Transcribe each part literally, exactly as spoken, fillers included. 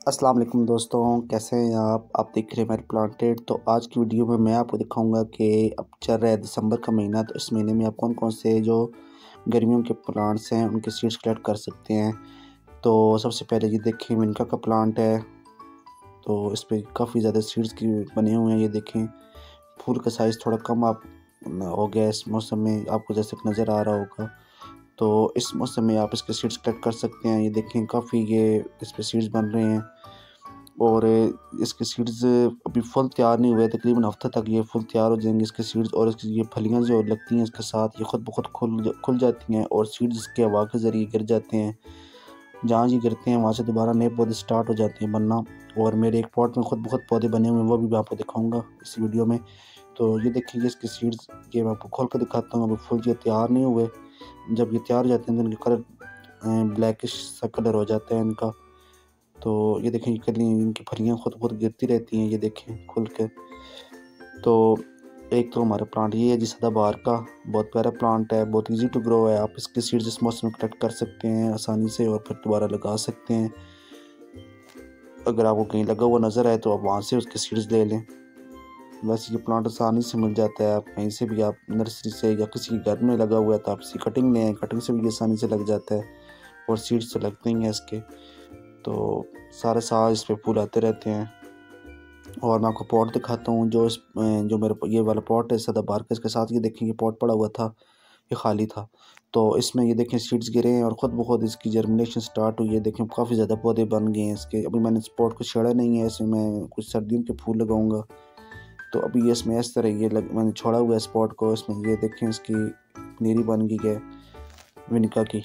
अस्सलाम वालेकुम दोस्तों, कैसे हैं आप आप देख रहे हैं मेरे प्लांटेड। तो आज की वीडियो में मैं आपको दिखाऊंगा कि अब चल रहा है दिसंबर का महीना। तो इस महीने में आप कौन कौन से जो गर्मियों के प्लांट्स हैं उनके सीड्स कलेक्ट कर सकते हैं। तो सबसे पहले ये देखें, मिनका का प्लांट है। तो इस पर काफ़ी ज़्यादा सीड्स की बने हुए हैं। ये देखें, फूल का साइज़ थोड़ा कम आप हो गया इस मौसम में, आपको जैसे कि नज़र आ रहा होगा। तो इस मौसम में आप इसके सीड्स कलेक्ट कर सकते हैं। ये देखें, काफ़ी ये इस पर सीड्स बन रहे हैं और इसके सीड्स अभी फुल तैयार नहीं हुए। तकरीबन हफ्ते तक ये फुल तैयार हो जाएंगे इसके सीड्स, और इसकी ये फलियां जो लगती हैं इसके साथ ये खुद ब खुद खुल खुल जाती हैं और सीड्स इसके हवा के ज़रिए गिर जाते हैं। जहाँ ये गिरते हैं वहाँ से दोबारा नए पौधे स्टार्ट हो जाते हैं बनना। और मेरे एक पॉट में खुद ब खुद पौधे बने हुए हैं, वो भी मैं आपको दिखाऊँगा इस वीडियो में। तो ये देखिए, इसके सीड्स ये मैं आपको खोल कर दिखाता हूँ। अभी फुल ये तैयार नहीं हुए। जब ये तैयार हो जाते हैं तो इनके कलर ब्लैकिश सा कलर हो जाता है इनका। तो ये देखें, ये कली इनकी फलियाँ खुद खुद गिरती रहती हैं, ये देखें खुल के। तो एक तो हमारा प्लांट ये है जी, सदाबहार का बहुत प्यारा प्लांट है, बहुत इजी टू ग्रो है। आप इसके सीड्स इस मौसम में कलेक्ट कर सकते हैं आसानी से और फिर दोबारा लगा सकते हैं। अगर आपको कहीं लगा हुआ नज़र आए तो आप वहाँ से उसके सीड्स ले लें। वैसे ये प्लांट आसानी से मिल जाता है, आप कहीं से भी, आप नर्सरी से या किसी के घर में लगा हुआ है तो आप इसकी कटिंग लें, कटिंग से भी आसानी से लग जाता है और सीड्स तो लगते ही हैं इसके। तो सारे साल इस पे फूल आते रहते हैं। और मैं आपको पॉट दिखाता हूँ जो इस जो मेरे ये वाला पॉट है सदाबहार का। इसके साथ ये देखें, ये पॉट पड़ा हुआ था, ये खाली था। तो इसमें ये देखें सीड्स गिरे हैं और ख़ुद ब खुद इसकी जर्मिनेशन स्टार्ट हुई है। देखें काफ़ी ज़्यादा पौधे बन गए हैं इसके। अभी मैंने इस पॉट को छेड़ा नहीं है, इसमें मैं कुछ सर्दियों के फूल लगाऊंगा। तो अभी ये इसमें इस तरह ये लग, मैंने छोड़ा हुआ है इस पॉट को। इसमें ये देखें इसकी पनीरी बन गई है विनिका की।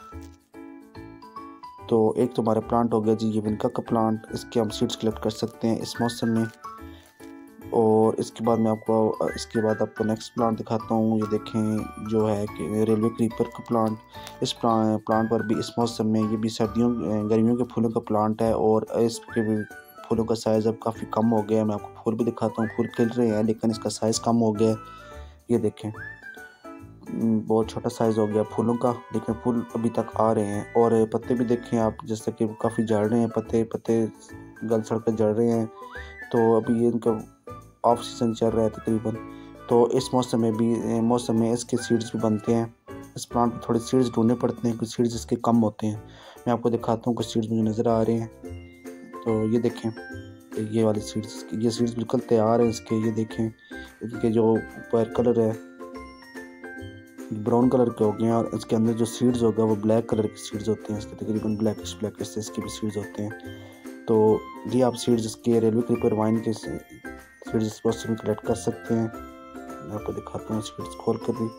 तो एक तो हमारा प्लांट हो गया जी ये विनका का प्लांट, इसके हम सीड्स कलेक्ट कर सकते हैं इस मौसम में। और इसके बाद मैं आपको इसके बाद आपको नेक्स्ट प्लांट दिखाता हूँ। ये देखें जो है कि रेलवे क्रीपर का प्लांट। इस प्लांट प्लांट पर भी इस मौसम में ये भी सर्दियों गर्मियों के फूलों का प्लांट है और इसके भी फूलों का साइज़ अब काफ़ी कम हो गया है। मैं आपको फूल भी दिखाता हूँ, फूल खिल रहे हैं लेकिन इसका साइज़ कम हो गया है। ये देखें, बहुत छोटा साइज़ हो गया फूलों का, लेकिन फूल अभी तक आ रहे हैं। और पत्ते भी देखें आप, जैसे कि काफ़ी झड़ रहे हैं, पत्ते पत्ते गल सड़ कर झड़ रहे हैं। तो अभी ये इनका ऑफ सीज़न चल रहा है तकरीबन। तो इस मौसम में भी मौसम में इसके सीड्स भी बनते हैं। इस प्लांट में थोड़े सीड्स ढूंढने पड़ते हैं, कुछ सीड्स इसके कम होते हैं। मैं आपको दिखाता हूँ, कुछ सीड्स मुझे नज़र आ रहे हैं। तो ये देखें, ये वाले सीड्स, ये सीड्स बिल्कुल तैयार हैं इसके। ये देखें, इनके जो ऊपर कलर है ब्राउन कलर के हो गए हैं और इसके अंदर जो सीड्स होगा वो ब्लैक कलर के सीड्स होते हैं इसके, तकरीबन ब्लैकिश ब्लैकिश से इसके भी सीड्स होते हैं। तो ये आप सीड्स इसके रेलवे क्रीपर वाइन के सीड्स इस मौसम में कलेक्ट कर सकते हैं। मैं आपको दिखाता हूँ सीड्स खोल कर भी।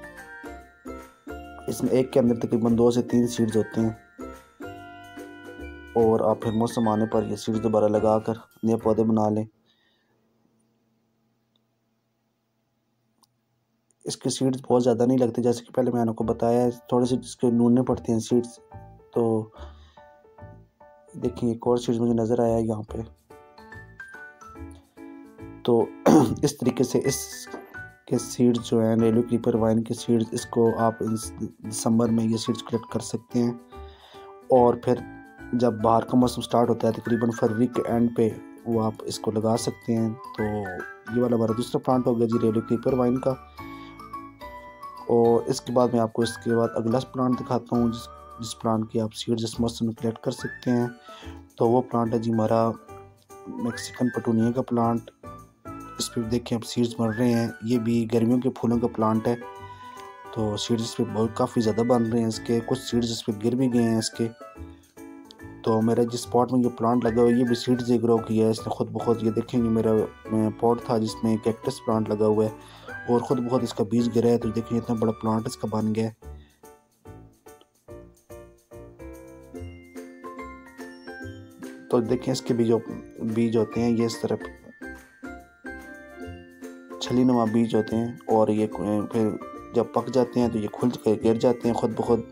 इसमें एक के अंदर तकरीबन दो से तीन सीड्स होते हैं और आप फिर मौसम आने पर ये सीड्स दोबारा लगा कर नए पौधे बना लें। इसके सीड्स बहुत ज़्यादा नहीं लगते, जैसे कि पहले मैंने आपको बताया है, थोड़े से इसके ढूंढने पड़ते हैं सीड्स। तो देखिए एक और सीड्स मुझे नज़र आया यहाँ पे। तो इस तरीके से इस के सीड्स जो हैं रेलवे क्रीपर वाइन के सीड्स, इसको आप दिसंबर में ये सीड्स कलेक्ट कर सकते हैं। और फिर जब बाहर का मौसम स्टार्ट होता है तकरीबन फरवरी के एंड पे, वो आप इसको लगा सकते हैं। तो ये वाला हमारा दूसरा प्लांट हो गया जी रेलवे क्रीपर वाइन का। और इसके बाद मैं आपको इसके बाद अगला प्लांट दिखाता हूँ जिस जिस प्लांट की आप सीड्स इस मौसम में कलेक्ट कर सकते हैं। तो वो प्लांट है जी हमारा मैक्सिकन पटूनिया का प्लांट। इस पर देखें आप सीड्स बन रहे हैं, ये भी गर्मियों के फूलों का प्लांट है। तो सीड्स इस पर बहुत काफ़ी ज़्यादा बन रहे हैं इसके, कुछ सीड्स इस पर गिर भी गए हैं इसके। तो मेरा जिस पॉट में ये प्लांट लगा हुआ है ये भी सीड्स से ग्रो किया है इसने खुद ब खुद। ये देखेंगे मेरा पॉट था जिसमें कैक्टस प्लांट लगा हुआ है और ख़ुद बहुत इसका बीज गिरा है। तो देखिए इतना बड़ा प्लांट इसका बन गया है। तो देखें इसके भी जो बीज होते हैं ये इस तरफ छली नुमा बीज होते हैं और ये फिर जब पक जाते हैं तो ये खुल कर गिर जाते हैं खुद ब खुद।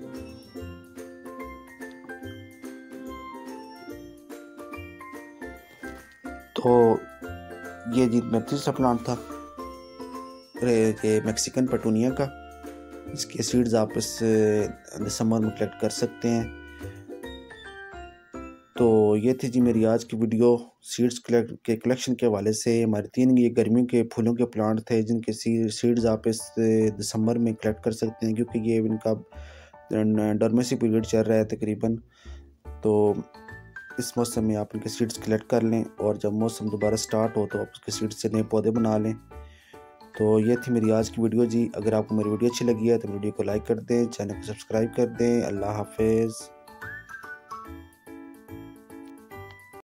तो ये जी मेरा तीसरा प्लांट था ये मैक्सिकन पटूनिया का। इसके सीड्स आप इस दिसंबर में कलेक्ट कर सकते हैं। तो ये थी जी मेरी आज की वीडियो सीड्स के कलेक्शन के हवाले से। हमारे तीन ये गर्मियों के फूलों के प्लांट थे जिनके सीड्स आप इस दिसंबर में कलेक्ट कर सकते हैं, क्योंकि ये इनका डोरमेसी पीरियड चल रहा है तकरीबन। तो इस मौसम में आप इनके सीड्स कलेक्ट कर लें और जब मौसम दोबारा स्टार्ट हो तो आप उसके सीड्स से नए पौधे बना लें। तो ये थी मेरी आज की वीडियो जी। अगर आपको मेरी वीडियो अच्छी लगी है तो वीडियो को लाइक कर दें, चैनल को सब्सक्राइब कर दें। अल्लाह हाफिज़।